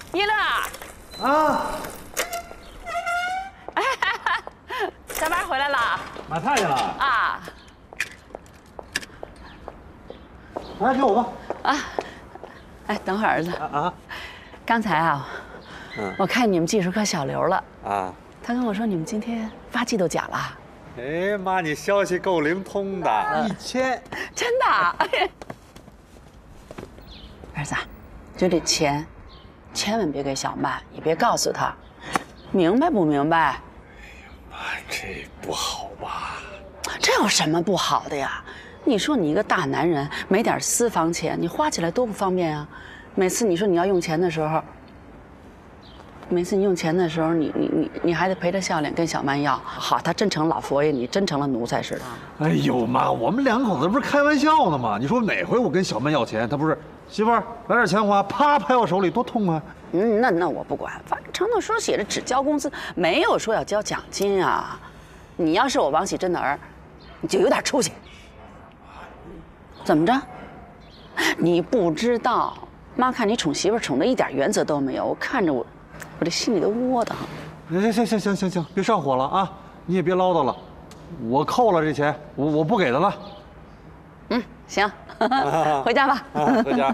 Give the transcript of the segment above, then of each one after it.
一乐。 啊！ 下班回来了。 买菜去了。 啊。 来，给我吧。 啊。哎，等会儿，儿子。 啊。 刚才啊，我看你们技术科小刘了。啊。他跟我说你们今天发季度奖了。 哎妈，你消息够灵通的，1000。 真的。儿子，就这钱，千万别给小曼，也别告诉她，明白不明白？哎呀妈，这不好吧？ 这有什么不好的呀？你说你一个大男人，没点私房钱，你花起来多不方便啊！每次你说你要用钱的时候，你还得陪着笑脸跟小曼要。好，他真成老佛爷，你真成了奴才似的。 哎呦妈，我们两口子不是开玩笑呢吗？你说哪回我跟小曼要钱，他不是媳妇儿来点钱花，啪拍我手里，多痛快。 那我不管，反正承诺书写着只交工资，没有说要交奖金啊。你要是我王喜珍的儿，你就有点出息。怎么着？你不知道，妈看你宠媳妇宠得一点原则都没有，我看着我这心里都窝得慌。 行，别上火了啊！你也别唠叨了，我扣了这钱，我不给他了。 行，回家吧。 回家。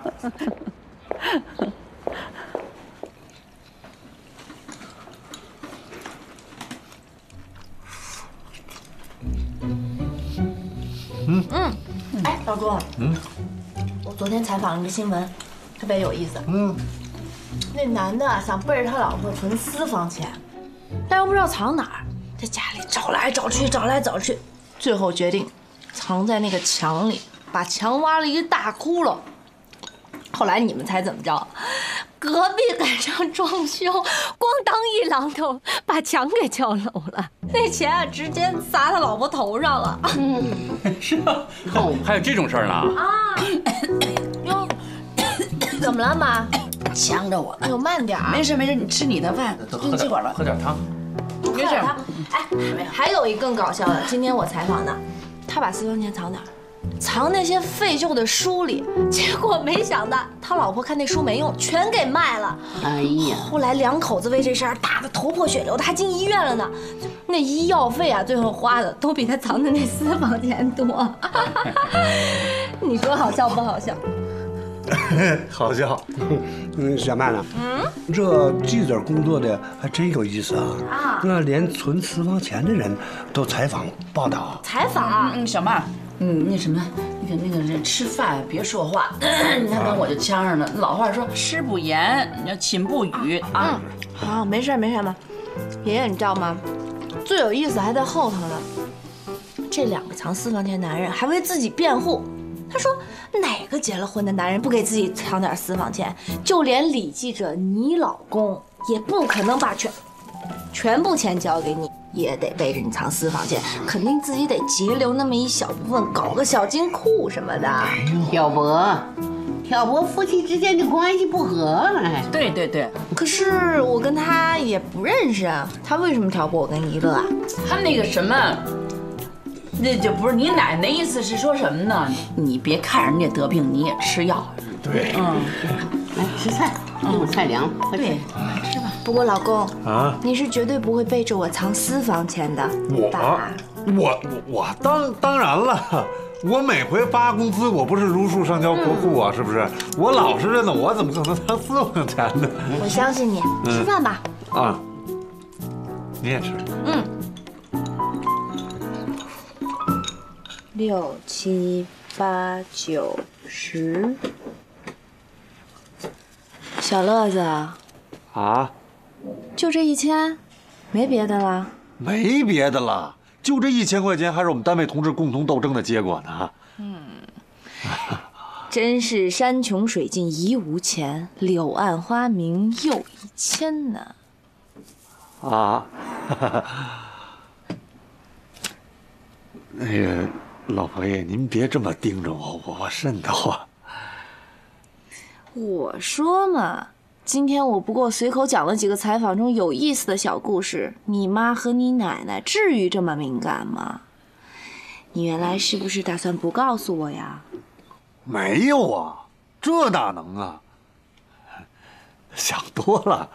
哎，老公，我昨天采访了一个新闻，特别有意思。那男的想背着他老婆存私房钱，但又不知道藏哪儿，在家里找来找去，最后决定藏在那个墙里，把墙挖了一个大窟窿。后来你们猜怎么着？隔壁赶上装修，咣当一榔头把墙给敲漏了，那钱啊直接砸他老婆头上了。 是啊，还有这种事儿呢？ 啊，哟，怎么了妈？ 呛着我了。 哎呦，慢点儿。 没事，你吃你的饭，进气管吧。 喝点汤。 没事。哎，还有一更搞笑的，今天我采访的，他把私房钱藏哪儿？藏那些废旧的书里，结果没想到他老婆看那书没用，全给卖了。 哎呀！ 后来两口子为这事儿打得头破血流的，还进医院了呢。那医药费啊，最后花的都比他藏的那私房钱多。你说好笑不好笑？ 好笑。 小曼呢？这记者工作的还真有意思啊！那连存私房钱的人都采访报道。 采访？ 小曼。那什么，那个吃饭别说话，你看跟我就呛上了。老话说吃不言，你要寝不语啊。 好，没事嘛。爷爷，你知道吗？最有意思还在后头呢。这两个藏私房钱男人还为自己辩护，他说哪个结了婚的男人不给自己藏点私房钱？就连李记者你老公也不可能把全部钱交给你。也得背着你藏私房钱，肯定自己得节留那么一小部分，搞个小金库什么的。 挑拨夫妻之间的关系不和了。 对。 可是我跟他也不认识啊，他为什么挑拨我跟一乐啊？ 他那个什么，那就不是你奶奶意思是说什么呢？你别看人家得病，你也吃药。 对。 来吃菜，用菜凉，快吃。 吃吧。不过老公啊，你是绝对不会背着我藏私房钱的。 我当然了，我每回发工资，我不是如数上交国库啊，是不是？我老实着呢，我怎么可能藏私房钱呢？ 我相信你，吃饭吧。 啊，你也吃。 6、7、8、9、10。小乐子啊，就这1000，没别的了？ 没别的了，就这1000块钱，还是我们单位同志共同斗争的结果呢。 真是山穷水尽疑无钱，柳暗花明又1000呢。 那个老佛爷，您别这么盯着我瘆得慌。 我说嘛，今天我不过随口讲了几个采访中有意思的小故事，你妈和你奶奶至于这么敏感吗？你原来是不是打算不告诉我呀？ 没有啊，这哪能啊？ 想多了。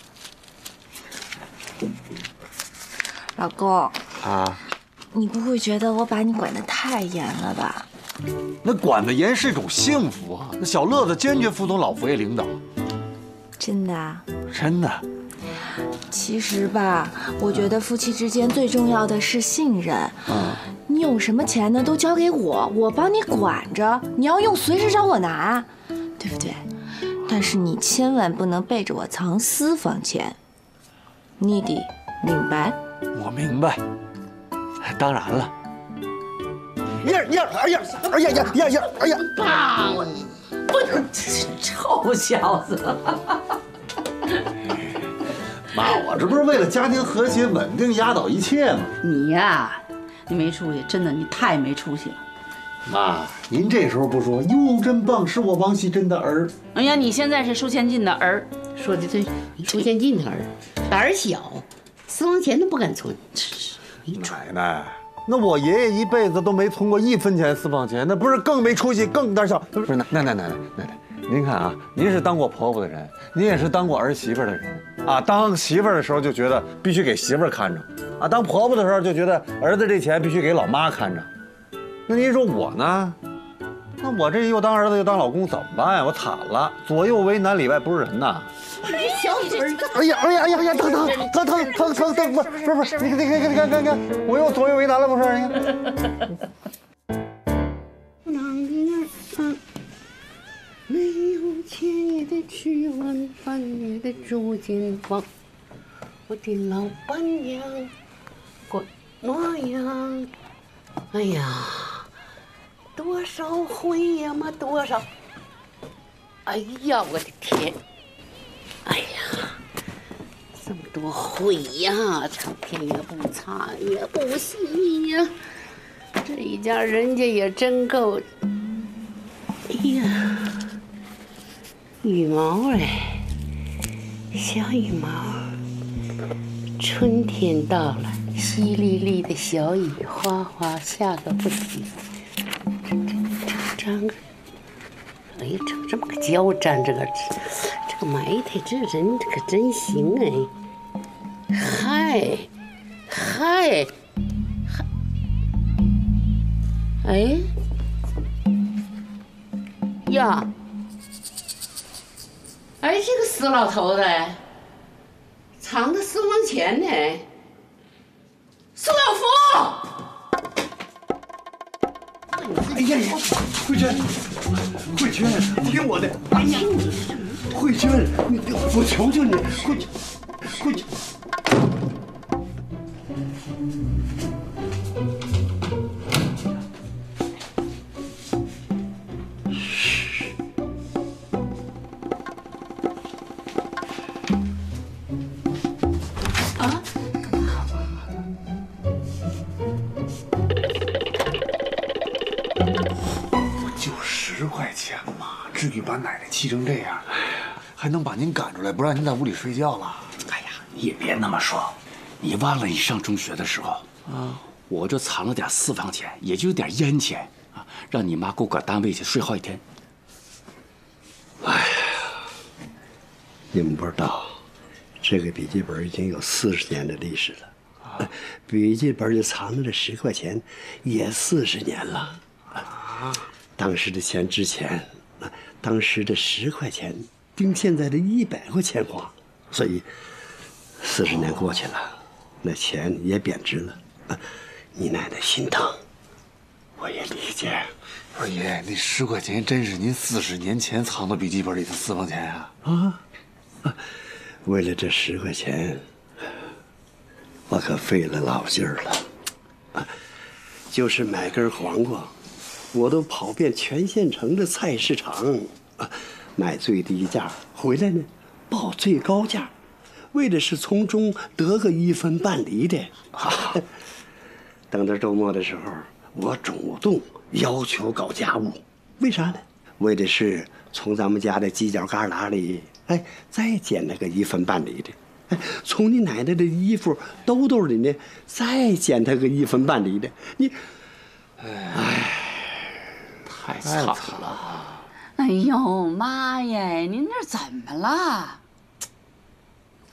老公啊， 你不会觉得我把你管得太严了吧？ 那管得严是一种幸福啊！那小乐子坚决服从老佛爷领导。 真的啊？ 真的。 其实吧，我觉得夫妻之间最重要的是信任。你有什么钱呢，都交给我，我帮你管着。你要用，随时找我拿，对不对？但是你千万不能背着我藏私房钱，你得明白？ 我明白。当然了。 棒！ 臭小子！ 妈，我这不是为了家庭和谐稳定压倒一切吗？ 你呀，你没出息，真的，你太没出息了。 妈，您这时候不说，哟，真棒，是我王喜珍的儿。 哎呀，你现在是舒千进的儿， 说的对，出现进的儿，胆儿小，私房钱都不敢存。 奶奶，那我爷爷一辈子都没存过1分钱私房钱，那不是更没出息，更胆小？不是，奶奶，您看啊，您是当过婆婆的人，您也是当过儿媳妇的人啊。当媳妇的时候就觉得必须给媳妇看着，啊，当婆婆的时候就觉得儿子这钱必须给老妈看着。那您说我呢？那我这又当儿子又当老公怎么办呀？我惨了，左右为难，里外不是人呐！ 小嘴儿， 哎呀，疼，不是，你看，我又左右为难了，不是？你看。 没有钱也得吃晚饭，也得住间房。我的老板娘怪模样，哎呀，多少回呀嘛，多少！哎呀，我的天！哎呀，这么多回呀，唱片也不擦也不洗呀，这一家人家也真够。哎呀！羽毛哎，小羽毛，春天到了，淅沥沥的小雨哗哗下个不停。长个，哎呀，长这么个交战，这个埋汰，这人可真行哎！嗨，哎呀！哎，这个死老头子，藏的私房钱呢？苏有福！ 哎呀，慧娟，你听我的！哎呀，慧娟，我求求你，慧娟。 至于把奶奶气成这样，还能把您赶出来，不让您在屋里睡觉了？ 哎呀，你也别那么说，你忘了你上中学的时候啊，我这藏了点私房钱，也就有点烟钱啊，让你妈给我搁单位去睡好几天。 哎呀，你们不知道，这个笔记本已经有40年的历史了，笔记本里藏着这10块钱，也40年了。当时的钱值钱。当时的10块钱顶现在的100块钱花，所以40年过去了，那钱也贬值了。你奶奶心疼，我也理解。 二爷，那10块钱真是您40年前藏到笔记本里的私房钱啊！ 为了这10块钱，我可费了老劲儿了。就是买根黄瓜，我都跑遍全县城的菜市场，买最低价，回来呢报最高价，为的是从中得个1分半厘的。等到周末的时候，我主动要求搞家务，为啥呢？为的是从咱们家的犄角旮旯里，再捡那个1分半厘的，从你奶奶的衣服兜兜里呢，再捡他个1分半厘的。你， 太惨了！ 哎呦妈耶，您这怎么了？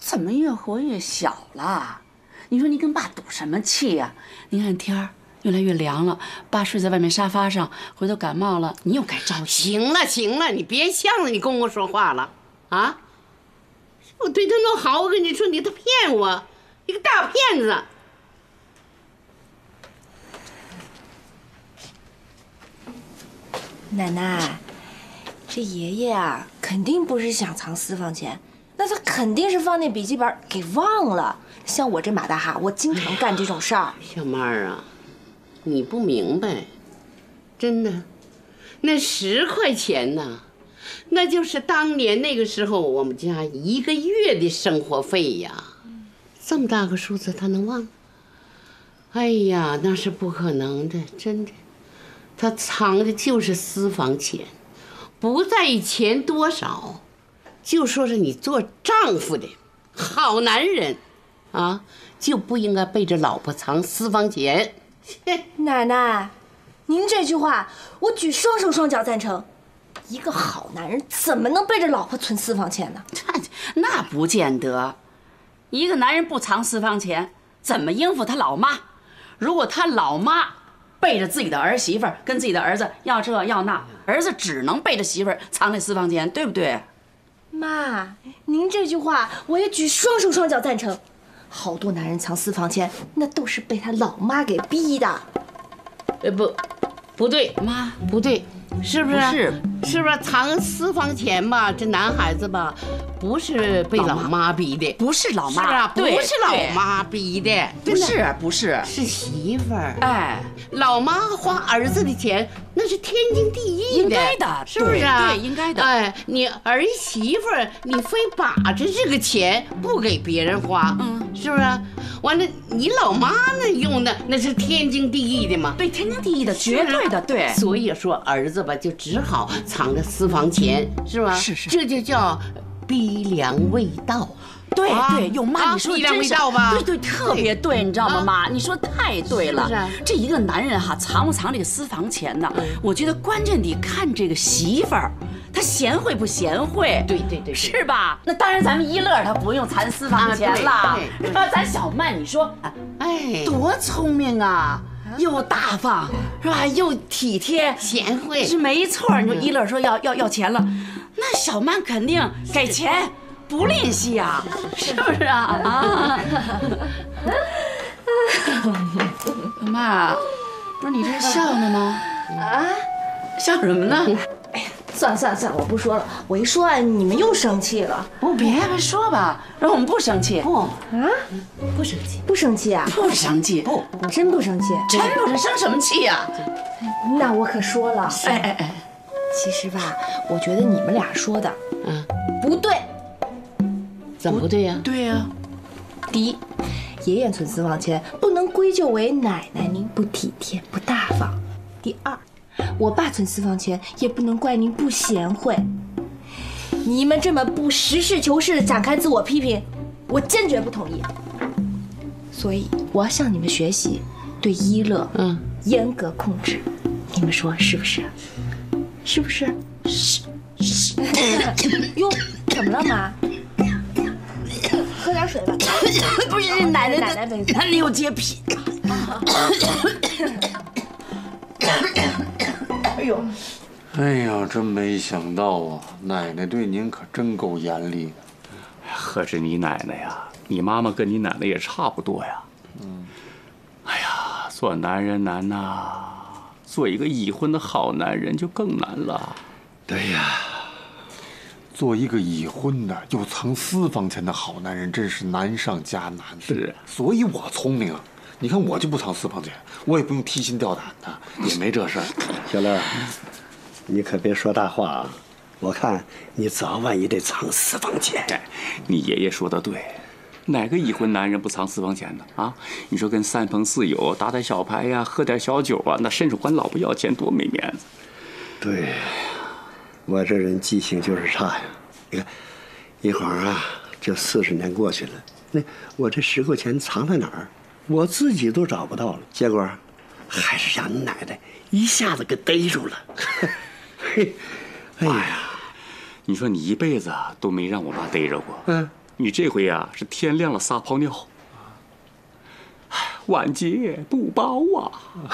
怎么越活越小了？你说你跟爸赌什么气呀？你看天儿越来越凉了，爸睡在外面沙发上，回头感冒了，你又该着急。 行了行了，你别向着你公公说话了啊！我对他那么好，我跟你说，他骗我，一个大骗子。 奶奶，这爷爷啊，肯定不是想藏私房钱，那他肯定是放那笔记本给忘了。像我这马大哈，我经常干这种事儿。 小妹儿啊，你不明白，真的，那10块钱呢，那就是当年那个时候我们家1个月的生活费呀。这么大个数字他能忘？哎呀，那是不可能的，真的。他藏的就是私房钱，不在意钱多少，就说是你做丈夫的好男人啊，就不应该背着老婆藏私房钱。 奶奶，您这句话我举双手双脚赞成。一个好男人怎么能背着老婆存私房钱呢？ 那不见得。一个男人不藏私房钱，怎么应付他老妈？如果他老妈背着自己的儿媳妇儿跟自己的儿子要这要那，儿子只能背着媳妇儿藏这私房钱，对不对？ 妈，您这句话我也举双手双脚赞成。好多男人藏私房钱，那都是被他老妈给逼的。 不对， 妈， 不对，是不是？ 是不是藏私房钱吧？这男孩子吧，不是被老妈逼的， 不是老妈， 是啊，不对是老妈逼的， 不是， 是媳妇儿。 哎， 老妈花儿子的钱，那是天经地义的， 应该的， 是不是啊？ 对，应该的。 哎，你儿媳妇儿，你非把着这个钱不给别人花，是不是？完了，你老妈那用的那是天经地义的嘛？ 对，天经地义的，绝对的，对。 所以说儿子吧，就只好藏着私房钱，是吧？ 是， 这就叫逼良为盗。 对对，有妈你说逼良为盗吧？ 对，特别对，你知道吗？妈，你说太对了。 是这一个男人哈，藏不藏这个私房钱呢？我觉得关键得看这个媳妇儿，她贤惠不贤惠。 对， 是吧？那当然，咱们一乐他不用藏私房钱了。是吧？咱小曼，你说， 哎， 多聪明啊！又大方是吧？又体贴贤惠， 是没错。你说一乐说要钱了，那小曼肯定给钱。不吝惜呀，是不是啊？啊！妈，不是你这笑呢吗？啊？笑什么呢？ 哎呀，算了，我不说了。我一说啊，你们又生气了。 别说吧，让我们不生气。 不不生气啊？ 不生气， 真不生气？ 真不是生什么气呀？ 那我可说了。 哎， 其实吧，我觉得你们俩说的，不对。 怎么不对呀？ 对呀， 第一，爷爷存私房钱不能归咎为奶奶您不体贴不大方；第二，我爸存私房钱也不能怪您不贤惠。你们这么不实事求是的展开自我批评，我坚决不同意。所以我要向你们学习，对一乐严格控制。你们说是不是？是不是？是。哟，怎么了妈？喝点水吧。 不是奶奶有洁癖。 哎呦， 哎呀，真没想到啊！奶奶对您可真够严厉的。 何止你奶奶呀，你妈妈跟你奶奶也差不多呀。哎呀，做男人难呐，做一个已婚的好男人就更难了。 对呀。 做一个已婚的又藏私房钱的好男人，真是难上加难。 是， 所以我聪明。你看我就不藏私房钱，我也不用提心吊胆的，也没这事儿。 小乐，你可别说大话啊！我看你早晚也得藏私房钱。 你爷爷说的对，哪个已婚男人不藏私房钱呢？啊，你说跟三朋四友打打小牌呀，喝点小酒啊，那伸手管老婆要钱多没面子。 对。我这人记性就是差呀，你看，一晃啊，这40年过去了，那我这10块钱藏在哪儿，我自己都找不到了。结果，还是让你奶奶一下子给逮住了。嘿，哎呀， 你说你一辈子都没让我妈逮着过， 你这回呀是天亮了撒泡尿，晚节不保啊！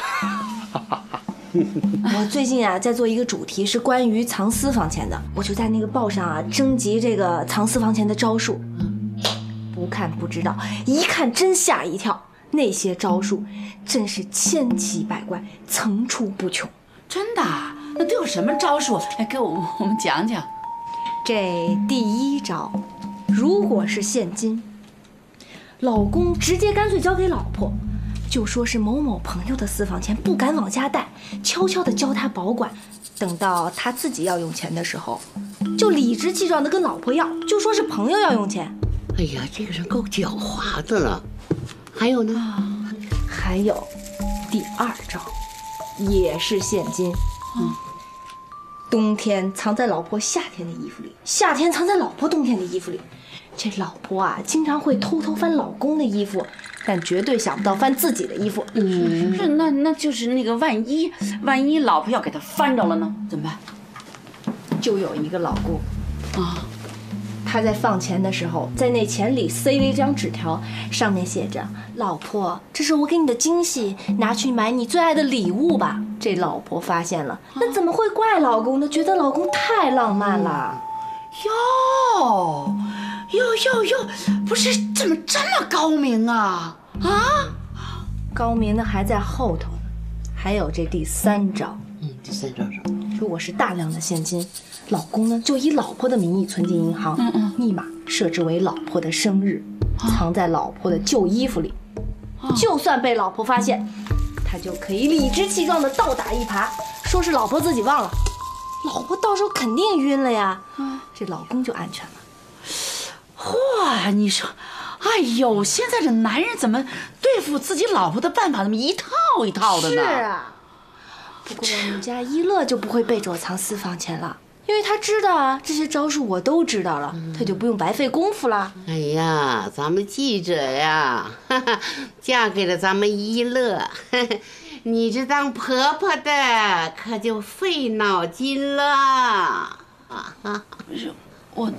我最近啊在做一个主题，是关于藏私房钱的，我就在那个报上啊征集这个藏私房钱的招数。不看不知道，一看真吓一跳。那些招数真是千奇百怪，层出不穷。 真的？那都有什么招数？来给我们讲讲。 这第一招，如果是现金，老公直接干脆交给老婆，就说是某某朋友的私房钱，不敢往家带，悄悄地教他保管。等到他自己要用钱的时候，就理直气壮地跟老婆要，就说是朋友要用钱。 哎呀，这个人够狡猾的了。还有呢？ 还有第二招，也是现金。冬天藏在老婆夏天的衣服里，夏天藏在老婆冬天的衣服里。这老婆啊，经常会偷偷翻老公的衣服，但绝对想不到翻自己的衣服。 是那就是那个万一老婆要给他翻着了呢，怎么办？ 就有一个老公啊， 他在放钱的时候，在那钱里塞了一张纸条，上面写着：“老婆，这是我给你的惊喜，拿去买你最爱的礼物吧。”这老婆发现了，那怎么会怪老公呢？觉得老公太浪漫了。 哟，不是怎么这么高明啊？ 高明的还在后头，还有这第三招。 第三招是什么？ 如果是大量的现金，老公呢就以老婆的名义存进银行，密码设置为老婆的生日，藏在老婆的旧衣服里。就算被老婆发现，他就可以理直气壮的倒打一耙，说是老婆自己忘了，老婆到时候肯定晕了呀，这老公就安全了。 嚯，你说，哎呦，现在这男人怎么对付自己老婆的办法，怎么一套一套的呢？ 是啊，不过我们家一乐就不会背着我藏私房钱了。因为他知道啊，这些招数我都知道了，他就不用白费功夫了。 哎呀，咱们记者呀，嫁给了咱们一乐，你这当婆婆的可就费脑筋了。 我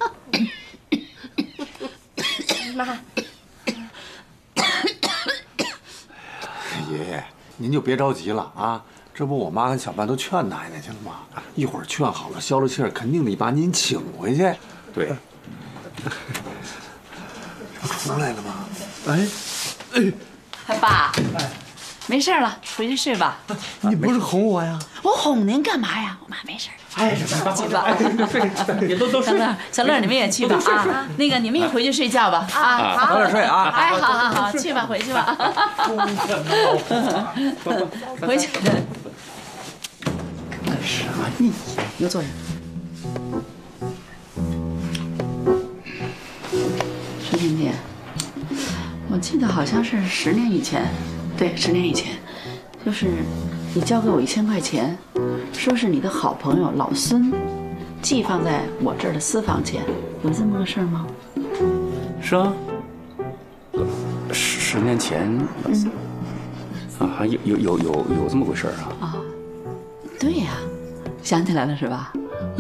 妈， 爷爷，您就别着急了啊。这不，我妈跟小半都劝奶奶去了吗？一会儿劝好了，消了气儿，肯定得把您请回去。 对， 出来了吗？ 爸，没事了，回去睡吧。 你不是哄我呀？ 我哄您干嘛呀？我妈没事。 哎， 去吧，也都睡。小乐，你们也去吧啊。那个，你们也回去睡觉吧啊。 早点睡啊。 哎，好，去吧，回去吧。回去。干啥呢？你坐下。石甜甜，我记得好像是10年以前，对，10年以前，就是你交给我1000块钱，说是你的好朋友老孙寄放在我这儿的私房钱，有这么个事儿吗？ 是啊，10年前，有这么回事啊？ 啊，对呀，想起来了是吧？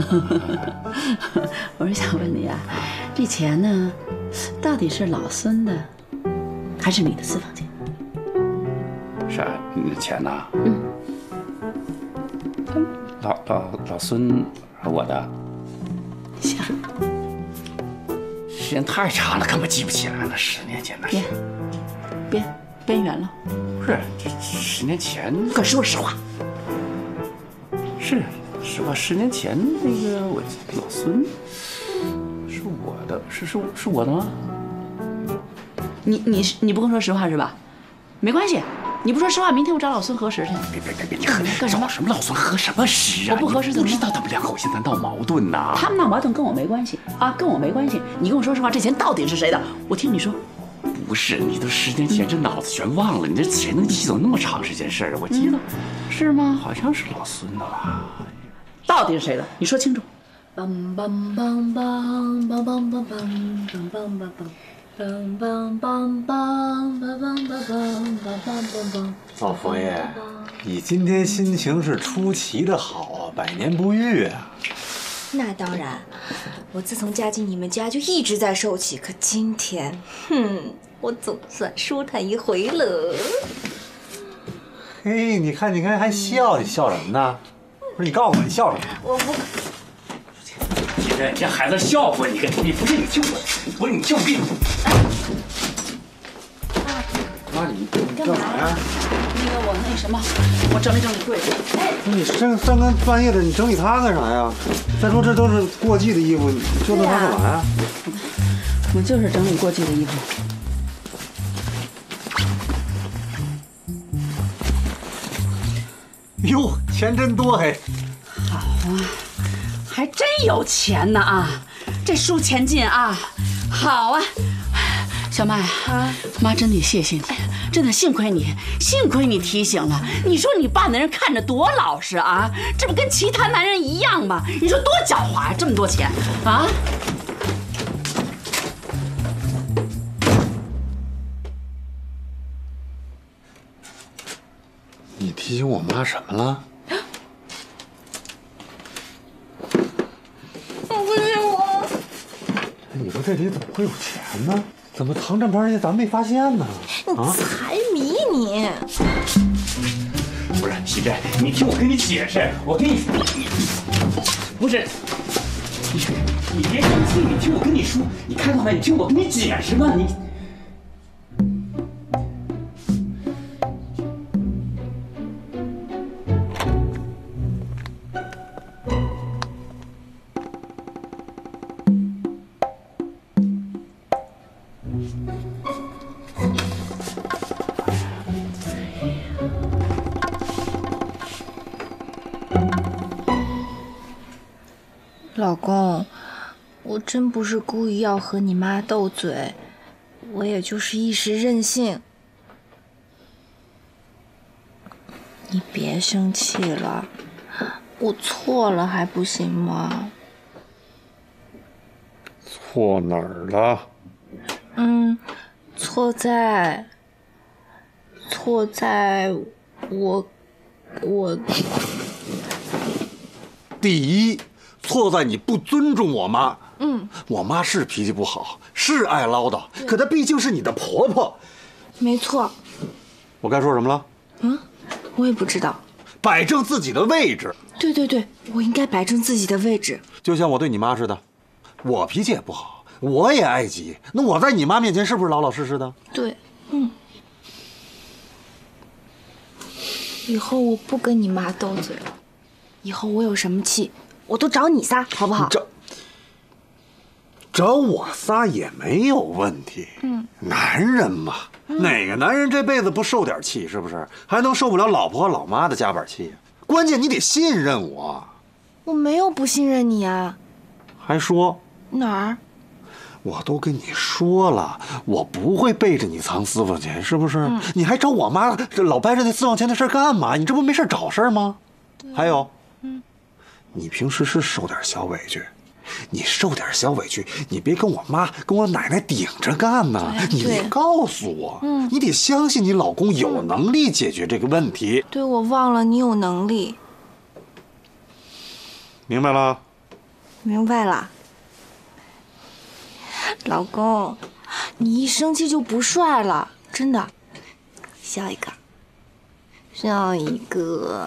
我是想问你啊，这钱呢，到底是老孙的，还是你的私房钱？ 是啊，你的钱呐？老孙是我的。 想， 时间太长了，根本记不起来了。10年前的事。 别边缘了。 不是，这10年前。 可说实话。 是实话，10年前那个我老孙是我的，是我的吗？ 你不跟我说实话是吧？没关系。你不说实话，明天我找老孙核实去。 别，你干什么？找什么老孙核什么实啊？ 我不核实怎么？ 不知道他们两口现在闹矛盾呢。 他们闹矛盾跟我没关系啊，跟我没关系。你跟我说实话，这钱到底是谁的？我听你说。 不是，你都10年前这脑子全忘了，你这谁能记走那么长时间事儿啊？我记得， 是吗？ 好像是老孙的吧？ 到底是谁的？你说清楚。 老佛爷，你今天心情是出奇的好啊，百年不遇啊！ 那当然，我自从嫁进你们家就一直在受气，可今天，我总算舒坦一回了。 嘿，你看，还笑，你笑什么呢？不是，你告诉我你笑什么？ 我不。 这孩子笑话你，你不是你救我，不是你救命。 妈，你干嘛呀？ 那个我那什么，我整理整理柜子。 你三更半夜的，你整理它干啥呀？再说这都是过季的衣服，你折腾它干嘛呀？ 我就是整理过季的衣服。 哟，钱真多嘿！ 好啊，还真有钱呢啊！这书钱进啊，好啊！小麦啊，妈真得谢谢你，真的幸亏你提醒了。你说你爸那人看着多老实啊，这不跟其他男人一样吗？你说多狡猾呀，这么多钱啊！ 你提醒我妈什么了？ 不是我。 你说这里怎么会有钱呢？怎么藏这么长时间咱没发现呢？啊， 财迷你！ 不是喜珍，你听我跟你解释，我跟你说，不是，你别生气，你听我跟你说，你看到没？你听我跟你解释嘛，你。 老公，我真不是故意要和你妈斗嘴，我也就是一时任性。你别生气了，我错了还不行吗？ 错哪儿了？ 错在我。 第一，错在你不尊重我妈。我妈是脾气不好，是爱唠叨，可她毕竟是你的婆婆。 没错。 我该说什么了？ 我也不知道。 摆正自己的位置。 对，我应该摆正自己的位置。 就像我对你妈似的，我脾气也不好，我也爱急，那我在你妈面前是不是老老实实的？ 对，以后我不跟你妈斗嘴了，以后我有什么气，我都找你撒，好不好？ 找我撒也没有问题。男人嘛，哪个男人这辈子不受点气，是不是？还能受不了老婆和老妈的夹板气？关键你得信任我。 我没有不信任你啊。 还说哪儿？ 我都跟你说了，我不会背着你藏私房钱，是不是？你还找我妈这老掰着那私房钱的事干嘛？你这不没事找事吗？还有，你平时是受点小委屈，你受点小委屈，你别跟我妈跟我奶奶顶着干呢。你得告诉我，你得相信你老公有能力解决这个问题。 对，我忘了你有能力。 明白了？ 明白了。老公，你一生气就不帅了，真的。笑一个，笑一个。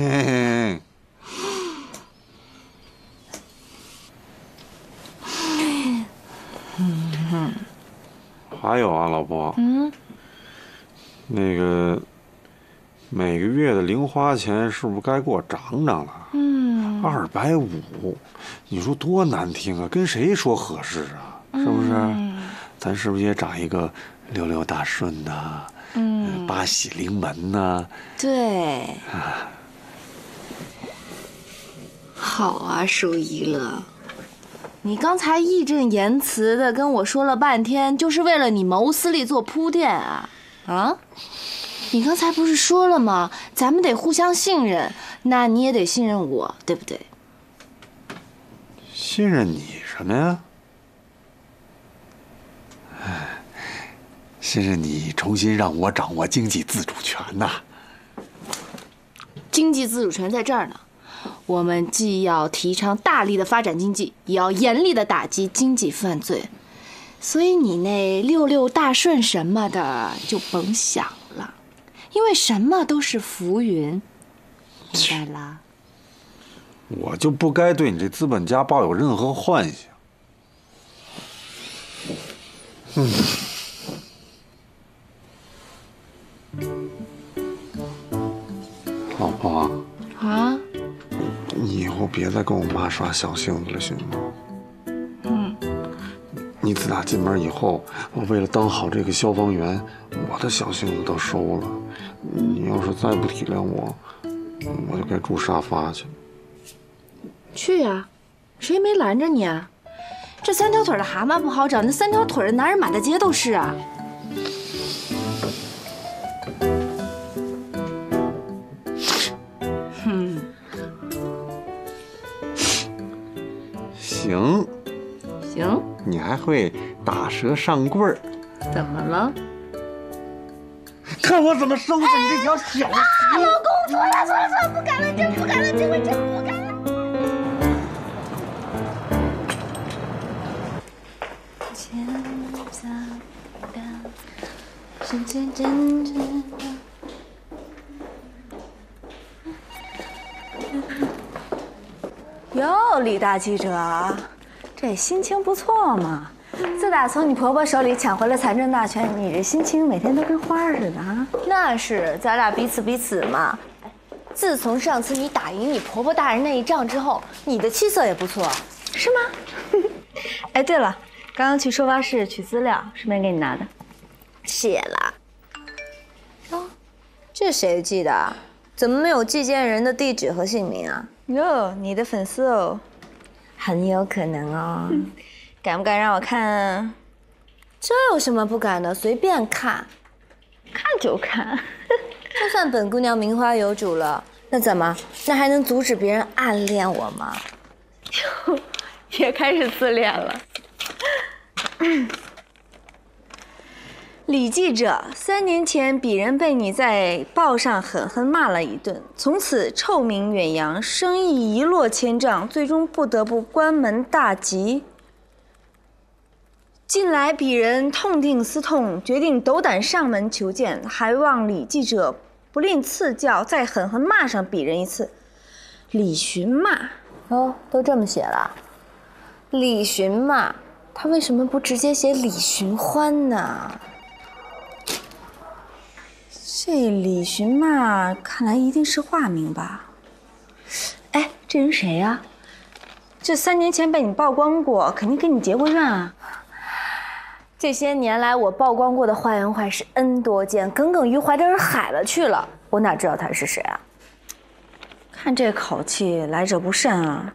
还有啊，老婆。那个每个月的零花钱是不是该给我涨涨了？250，你说多难听啊！跟谁说合适啊？是不是？咱是不是也涨一个66大顺呐？八喜临门呐？ 对。好啊，舒一乐，你刚才义正言辞的跟我说了半天，就是为了你谋私利做铺垫啊？啊？你刚才不是说了吗？咱们得互相信任，那你也得信任我，对不对？ 信任你什么呀？信任你重新让我掌握经济自主权呐。 经济自主权在这儿呢， 我们既要提倡大力的发展经济，也要严厉的打击经济犯罪。所以你那六六大顺什么的就甭想了，因为什么都是浮云，明白啦？ 我就不该对你这资本家抱有任何幻想。老婆啊？ 你以后别再跟我妈耍小性子了，行吗？你自打进门以后，我为了当好这个消防员，我的小性子都收了。你要是再不体谅我，我就该住沙发去。 去呀，谁没拦着你啊？这3条腿的蛤蟆不好找，那3条腿的男人满大街都是啊。 行， 行， 你还会打蛇上棍儿， 怎么了？ 看我怎么收拾你这条小蛇！ 老公，错了，不敢了，真不敢了，这回真不敢了。 哟，李大记者，这心情不错嘛。自打从你婆婆手里抢回了财政大权，你这心情每天都跟花似的啊。 那是，咱俩彼此嘛。自从上次你打赢你婆婆大人那一仗之后，你的气色也不错， 是吗？哎，对了，刚刚去收发室取资料，顺便给你拿的。 谢了。哦，这谁寄的？怎么没有寄件人的地址和姓名啊？ 哟，你的粉丝哦， 很有可能哦。 敢不敢让我看啊？ 这有什么不敢的？随便看， 看就看。 就算本姑娘名花有主了，那怎么？那还能阻止别人暗恋我吗？ 哟，也开始自恋了。李记者，3年前鄙人被你在报上狠狠骂了一顿，从此臭名远扬，生意一落千丈，最终不得不关门大吉。近来鄙人痛定思痛，决定斗胆上门求见，还望李记者不吝赐教，再狠狠骂上鄙人一次。李寻骂， 哦，都这么写了。李寻骂，他为什么不直接写李寻欢呢？ 这李寻骂看来一定是化名吧？哎，这人谁呀？这3年前被你曝光过，肯定跟你结过怨啊。 这些年来我曝光过的坏人坏事 N 多件，耿耿于怀的人海了去了，我哪知道他是谁啊？ 看这口气，来者不善啊。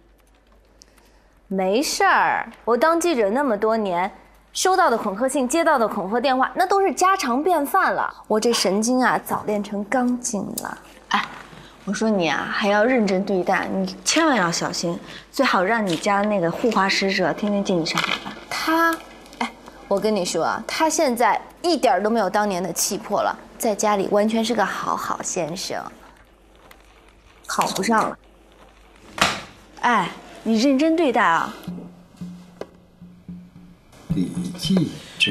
没事儿，我当记者那么多年，收到的恐吓信、接到的恐吓电话，那都是家常便饭了。我这神经啊，早练成钢筋了。 哎，我说你啊，还要认真对待，你千万要小心，最好让你家那个护花使者天天接你上下班。 他，哎，我跟你说啊，他现在一点都没有当年的气魄了，在家里完全是个好先生，考不上了。 哎，你认真对待啊。 李记者，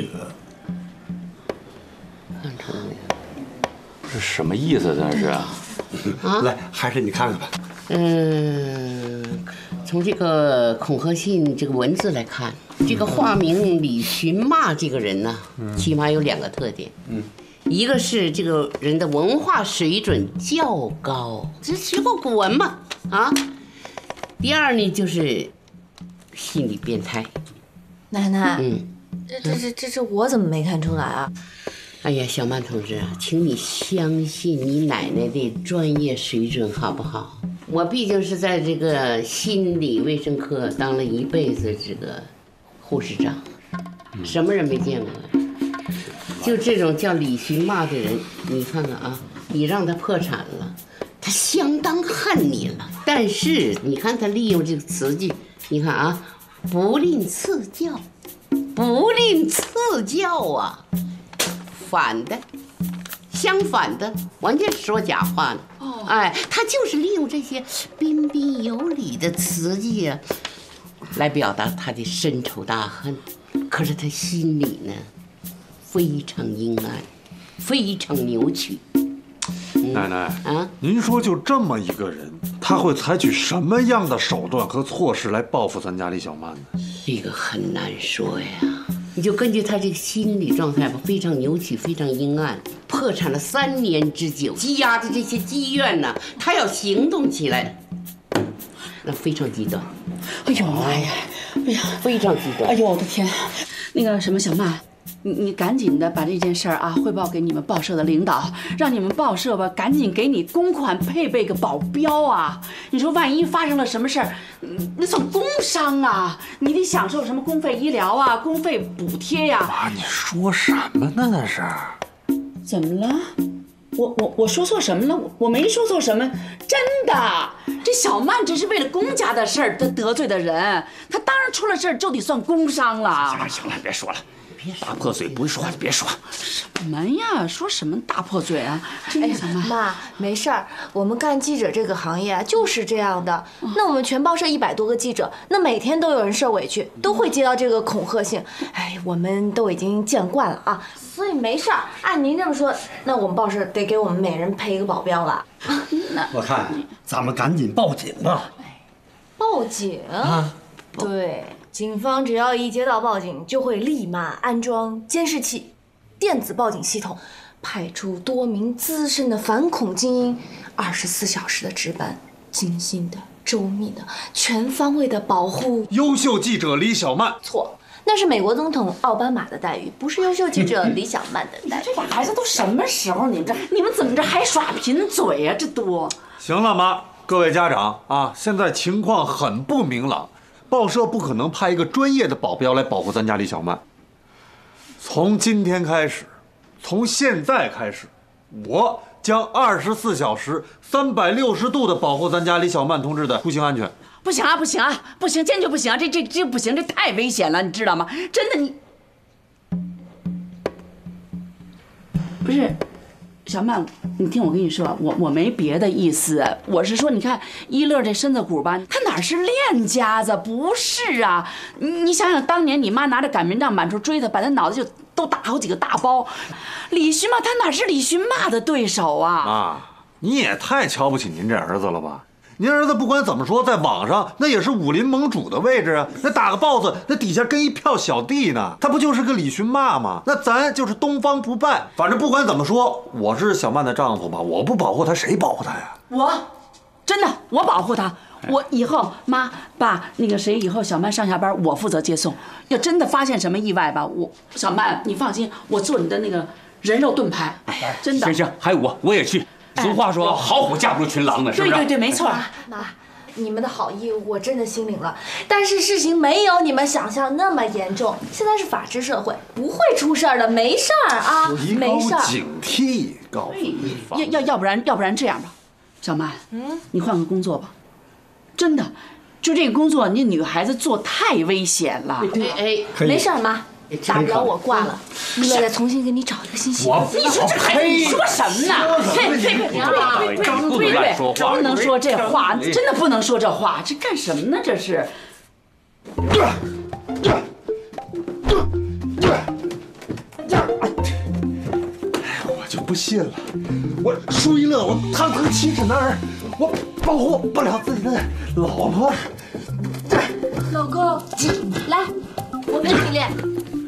这什么意思？这是？ 来，还是你看看吧。 从这个恐吓信这个文字来看，这个化名李寻骂这个人呢，起码有2个特点。一个是这个人的文化水准较高，这学过古文嘛啊。第二呢，就是心理变态。 奶奶，这我怎么没看出来啊？ 哎呀，小曼同志啊，请你相信你奶奶的专业水准好不好？我毕竟是在这个心理卫生科当了一辈子这个护士长，什么人没见过呀？就这种叫李寻骂的人，你看看啊，你让他破产了，他相当恨你了。但是你看他利用这个词句，你看啊，不吝赐教，不吝赐教啊，反的，相反的，完全说假话呢。哦， 哎，他就是利用这些彬彬有礼的词句啊，来表达他的深仇大恨。可是他心里呢，非常阴暗，非常扭曲。 奶奶啊，您说就这么一个人，他会采取什么样的手段和措施来报复咱家李小曼呢？ 这个很难说呀。你就根据他这个心理状态吧，非常扭曲，非常阴暗，破产了3年之久，积压的这些积怨呢，他要行动起来，那非常极端。 哎呦妈呀！哎呀， 非常极端。 哎呦我的天！那个什么小曼，你赶紧的把这件事儿啊汇报给你们报社的领导，让你们报社吧赶紧给你公款配备个保镖啊！你说万一发生了什么事儿，那算工伤啊，你得享受什么公费医疗啊、公费补贴呀。 妈，你说什么呢？那是？ 怎么了？我说错什么了？我没说错什么，真的。这小曼只是为了公家的事儿，她得罪的人，她当然出了事儿就得算工伤了。 行了，别说了，大破嘴不会说话就别说。 什么呀？说什么大破嘴啊？真的，小曼。 妈，没事儿，我们干记者这个行业就是这样的。那我们全报社100多个记者，那每天都有人受委屈，都会接到这个恐吓信。哎，我们都已经见惯了啊，所以没事儿。按您这么说，那我们报社得给我们每人配一个保镖了。 我看咱们赶紧报警吧。 报警？对，警方只要一接到报警，就会立马安装监视器、电子报警系统，派出多名资深的反恐精英，24小时的值班，精心的、周密的、全方位的保护优秀记者李小曼。 错，那是美国总统奥巴马的待遇，不是优秀记者李小曼的待遇。 这俩孩子都什么时候？你们怎么这还耍贫嘴呀？这都行了，妈，各位家长啊，现在情况很不明朗，报社不可能派一个专业的保镖来保护咱家李小曼。从今天开始，从现在开始，我将24小时、360度的保护咱家李小曼同志的出行安全。 不行啊，不行啊，不行，坚决不行啊！这不行，这太危险了，你知道吗？真的，你不是小曼，你听我跟你说，我没别的意思，我是说，你看一乐这身子骨吧，他哪是练家子，不是啊？你想想，当年你妈拿着擀面杖满处追他，把他脑子就都打好几个大包，李寻嘛，他哪是李寻嘛的对手啊？ 妈，你也太瞧不起您这儿子了吧？您儿子不管怎么说，在网上那也是武林盟主的位置啊，那打个 boss， 那底下跟一票小弟呢，他不就是个李寻嘛吗？那咱就是东方不败。反正不管怎么说，我是小曼的丈夫吧，我不保护她，谁保护她呀？ 真的，我保护她。我以后妈爸那个谁，以后小曼上下班我负责接送。要真的发现什么意外吧，小曼你放心，我做你的那个人肉盾牌。真的。 行，还有我也去。俗话说，好虎架不住群狼呢，是不是？ 对，没错。 妈，你们的好意我真的心领了，但是事情没有你们想象那么严重。现在是法治社会，不会出事儿的，没事儿啊，没事儿。 警惕，告诉你。 要不然这样吧，小曼，你换个工作吧。真的，就这个工作，你女孩子做太危险了。 没事儿，妈。大不了我挂了，一乐再重新给你找一个新媳妇。 你说这孩子你说什么呢？不能说这话，真的不能说这话，这干什么呢？这是。 我就不信了，我舒一乐，我堂堂7尺男儿，我保护不了自己的老婆。 老公，来，我陪你练。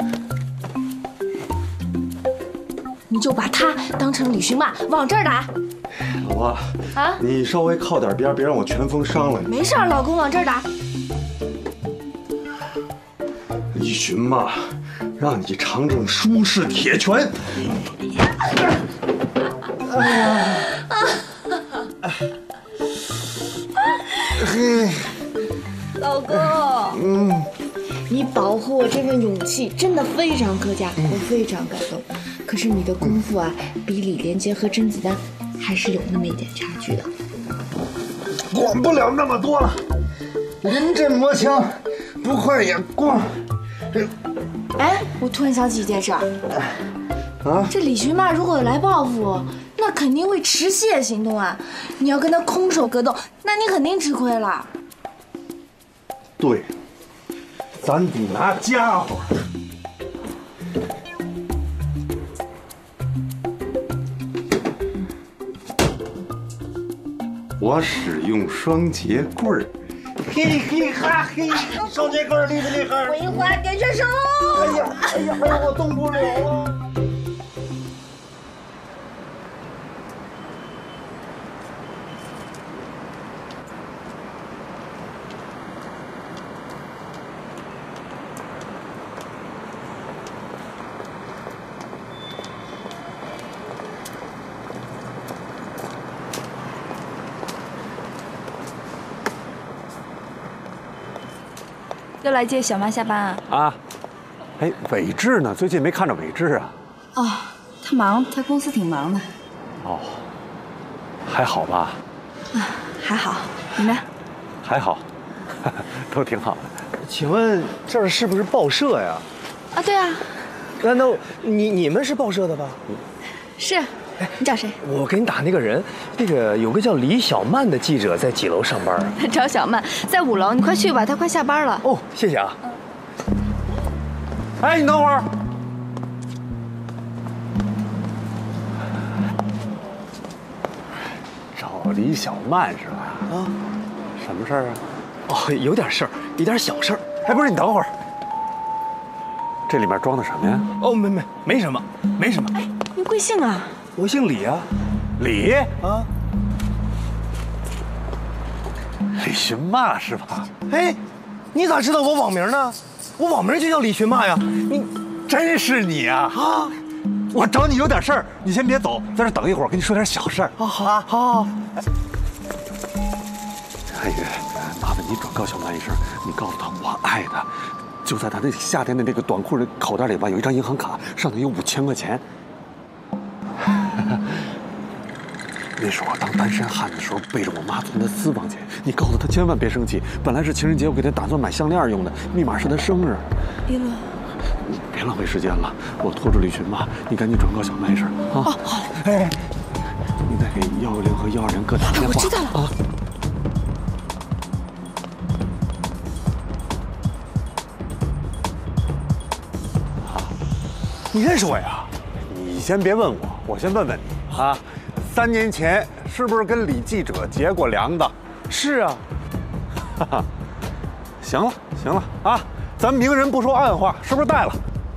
你就把他当成李寻嘛，往这儿打。 老婆啊，你稍微靠点边，别让我拳锋伤了你。 没事，老公往这儿打。 李寻嘛，让你尝尝舒适铁拳。 老公，你保护我这份勇气真的非常可嘉，我非常感动。可是你的功夫啊，比李连杰和甄子丹还是有那么一点差距的。 管不了那么多了，临阵磨枪，不快也光。 哎，我突然想起一件事儿，这李寻嘛如果来报复，那他肯定会持械行动啊！你要跟他空手格斗，那你肯定吃亏了。 对，咱得拿家伙。我使用双节棍儿，嘿嘿哈嘿，双节棍儿厉不厉害？ 葵花点穴手！ 哎呀哎呀哎呀，我动不了了。 又来接小妈下班啊？ 啊，哎，伟志呢？最近没看着伟志啊？ 哦，他忙，他公司挺忙的。 哦，还好吧？ 啊，还好。你呢？ 还好，都挺好的。 请问这儿是不是报社呀？ 啊，对啊。 难道你们是报社的吧？ 是。你找谁？ 我给你打那个人，那个有个叫李小曼的记者在几楼上班啊？ 找小曼，在5楼，你快去吧，她快下班了。 哦，谢谢啊。 哎，你等会儿。找李小曼是吧？啊，什么事儿啊？ 哦，有点事儿，一点小事儿。 哎，不是，你等会儿。这里面装的什么呀？ 哦，没什么，没什么。 哎，你贵姓啊？ 我姓李啊。 李啊？ 李寻骂是吧？ 哎，你咋知道我网名呢？我网名就叫李寻骂呀。你真是你啊！啊！我找你有点事儿，你先别走，在这等一会儿，我跟你说点小事儿。 啊，好，好。 汉宇，麻烦你转告小曼一声，你告诉她我爱她。就在她那夏天的那个短裤的口袋里吧，有一张银行卡，上头有5000块钱。那时候我当单身汉的时候，背着我妈从她私房钱。你告诉她千万别生气，本来是情人节，我给她打算买项链用的，密码是她生日。 一伦， 别浪费时间了，我拖住李寻骂，你赶紧转告小曼一声啊！ 哦，好。 哎，你再给110和120各打电话。 我知道了啊。 你认识我呀？ 你先别问我，我先问问你啊。3年前是不是跟李记者结过梁子？ 是啊。 哈哈，行了行了啊，咱明人不说暗话，是不是带了？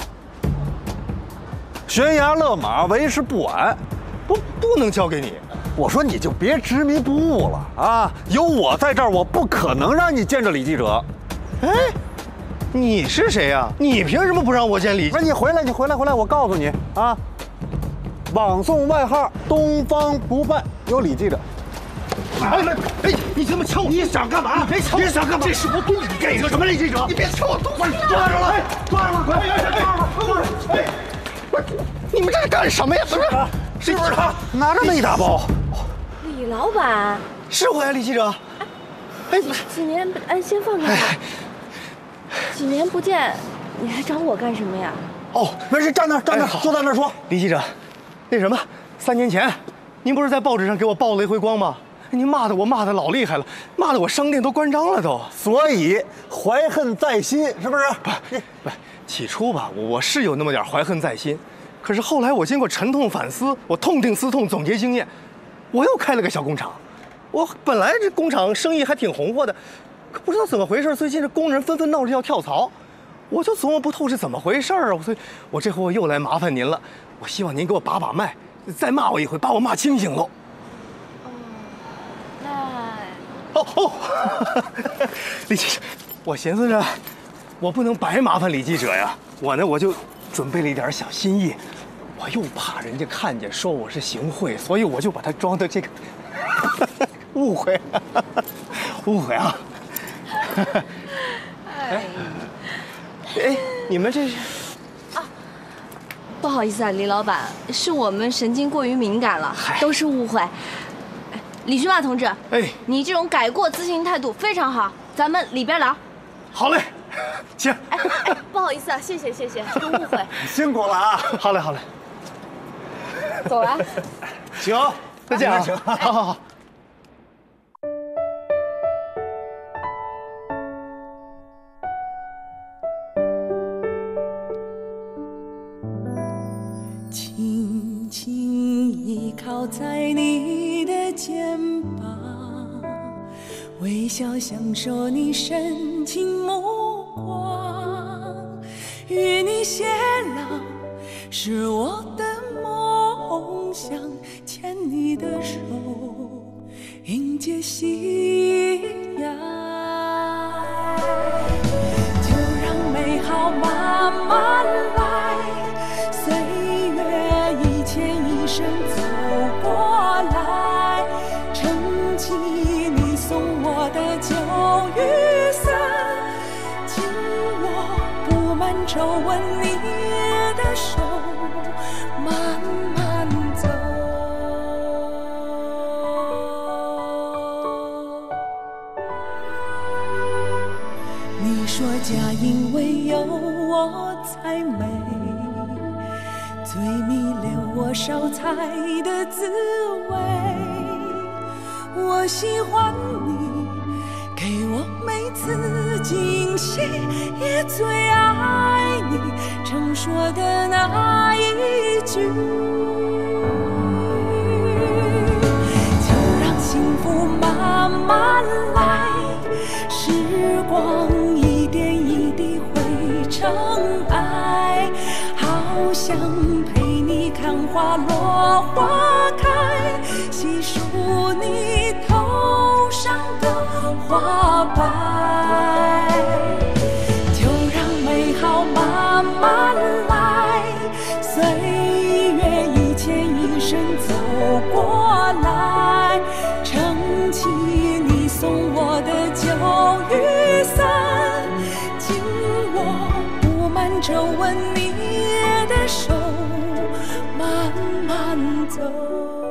悬崖勒马，为时不晚。 不能交给你。 我说你就别执迷不悟了啊！有我在这儿，我不可能让你见着李记者。 哎，你是谁呀？你凭什么不让我见李？ 不是你回来，我告诉你啊，网送外号“东方不败”有李记者。 哎，你他妈敲我！你想干嘛？别敲！你想干嘛？这是我给你给个什么李记者？你别敲我！抓住了！抓住了！快！哎，不是，你们这是干什么呀？不是，是不是他拿着那一大包？ 李老板， 是我呀，李记者。哎， 几年，哎，先放开。几年不见，你还找我干什么呀？ 哦， 没事，站那，坐在那说。 李记者，那什么，3年前，您不是在报纸上给我曝了一回光吗？您骂的老厉害了，骂的我商店都关张了都。 所以怀恨在心，是不是？ 不，起初吧，我是有那么点怀恨在心，可是后来我经过沉痛反思，我痛定思痛，总结经验，我又开了个小工厂。我本来这工厂生意还挺红火的，可不知道怎么回事，最近这工人纷纷闹着要跳槽，我就琢磨不透是怎么回事啊，所以我这回又来麻烦您了。我希望您给我把把脉，再骂我一回，把我骂清醒喽。哦，李记者，我寻思着，我不能白麻烦李记者呀。我就准备了一点小心意，我又怕人家看见说我是行贿，所以我就把它装的这个误会啊。哎，你们这是？ 啊，不好意思啊，李老板，是我们神经过于敏感了，都是误会。李寻骂同志， 哎， 你这种改过自新态度非常好，咱们里边聊。 好嘞，请。 哎，不好意思啊，谢谢，这个误会。 辛苦了啊！ 好嘞。 走了。 行， 再见啊！ 行， 好好好。 轻轻依靠在你的肩膀，微笑享受你深情目光，与你偕老是我的梦想，牵你的手，迎接夕阳，就让美好慢慢来，岁月一牵一生走过来，撑起你送我的酒雨伞，紧握布满皱纹你的手，慢慢走。你说家因为有我才美，最迷恋我烧菜的滋味。我喜欢你给我每次惊喜，也最爱你常说的那一句，就让幸福慢慢来，时光一点一滴汇成爱，好想陪你看花落花开，细数你头上的花白，就让美好慢慢来，岁月一牵一生走过来，撑起你送我的酒雨伞，紧握布满皱纹你的手，慢慢走。